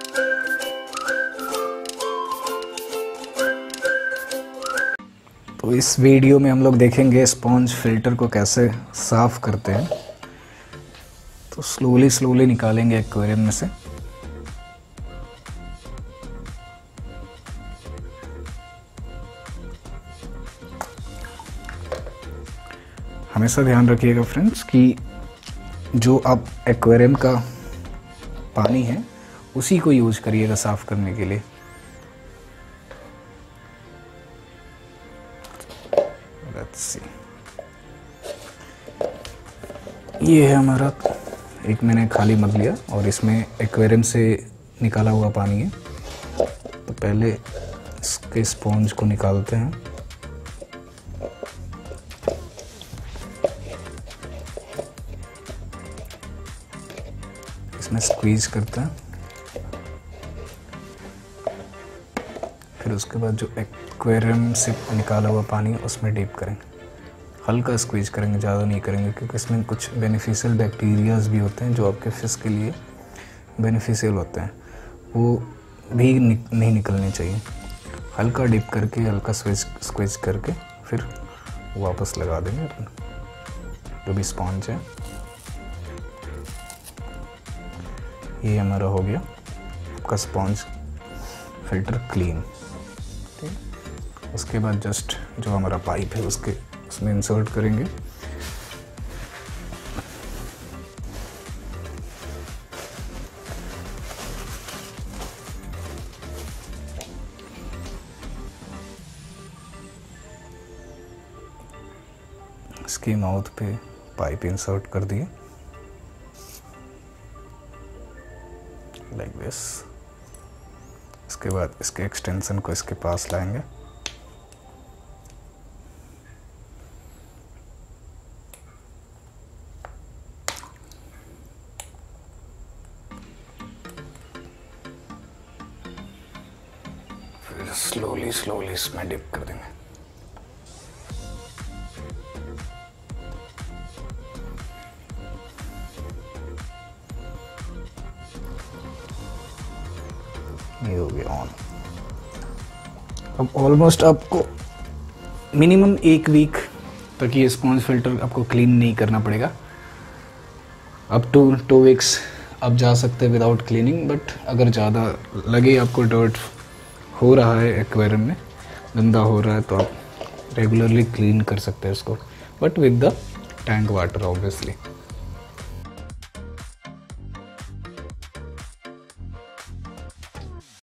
तो इस वीडियो में हम लोग देखेंगे स्पॉन्ज फिल्टर को कैसे साफ करते हैं। तो स्लोली निकालेंगे एक्वेरियम में से। हमेशा ध्यान रखिएगा फ्रेंड्स कि जो आप एक्वेरियम का पानी है उसी को यूज करिएगा साफ करने के लिए। लेट्स सी, ये है हमारा, एक मैंने खाली मग लिया और इसमें एक्वेरियम से निकाला हुआ पानी है। तो पहले इसके स्पॉन्ज को निकालते हैं। इसमें स्क्वीज करते हैं, फिर उसके बाद जो एक्वेरियम से निकाला हुआ पानी है उसमें डीप करेंगे। हल्का स्क्वीज करेंगे, ज़्यादा नहीं करेंगे, क्योंकि इसमें कुछ बेनिफिशियल बैक्टीरियाज भी होते हैं जो आपके फिश के लिए बेनिफिशियल होते हैं, वो भी नहीं निकलने चाहिए। हल्का डिप करके, हल्का स्क्वीज करके फिर वापस लगा देंगे अपना जो भी स्पॉन्ज है। ये हमारा हो गया आपका स्पॉन्ज फिल्टर क्लीन। ठीक, उसके बाद जस्ट जो हमारा पाइप है उसमें इंसर्ट करेंगे। इसकी माउथ पे पाइप इंसर्ट कर दिए लाइक दिस। इसके बाद इसके एक्सटेंशन को इसके पास लाएंगे। फिर स्लोली इसमें डिप कर देंगे। ये हो गया ऑन। अब ऑलमोस्ट आपको मिनिमम 1 वीक तक ये स्पॉन्ज फिल्टर आपको क्लीन नहीं करना पड़ेगा। अप टू 2 वीक्स आप जा सकते हैं विदाउट क्लीनिंग, बट अगर ज़्यादा लगे आपको डर्ट हो रहा है, एक्वेरियम में गंदा हो रहा है, तो आप रेगुलरली क्लीन कर सकते हैं इसको, but with the tank water obviously.